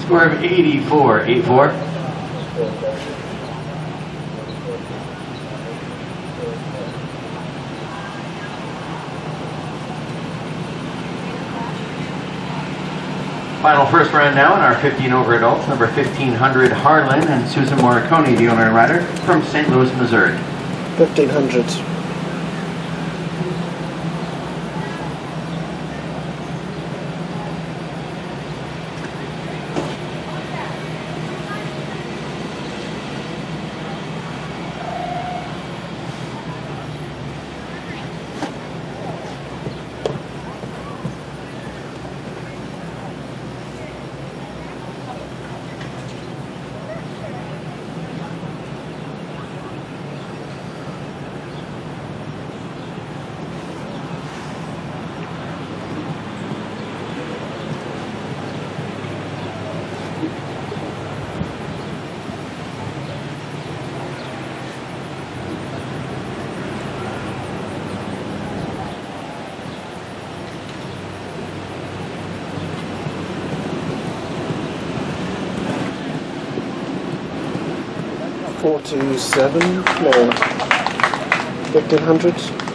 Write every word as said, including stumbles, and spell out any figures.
Score of eighty-four, eighty-four. Final first round now in our fifteen over adults, number fifteen hundred Harlan and Susan Moriconi, the owner and rider, from Saint Louis, Missouri. fifteen hundred. Forty-seven, no, fifteen hundred.